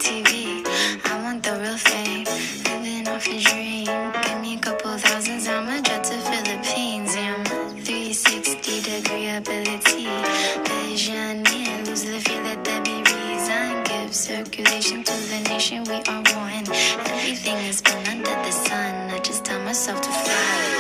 TV. I want the real fame, living off a dream. Give me a couple thousands, I'ma jet to Philippines. Yeah, I'm a 360-degree ability. Vision, yeah, lose the fear, let there be reason. Give circulation to the nation, we are one. Everything is born under the sun. I just tell myself to fly.